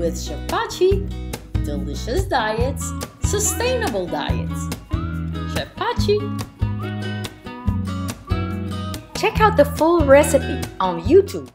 with Chef Pachi, delicious diets, sustainable diets. Chef Pachi. Check out the full recipe on YouTube.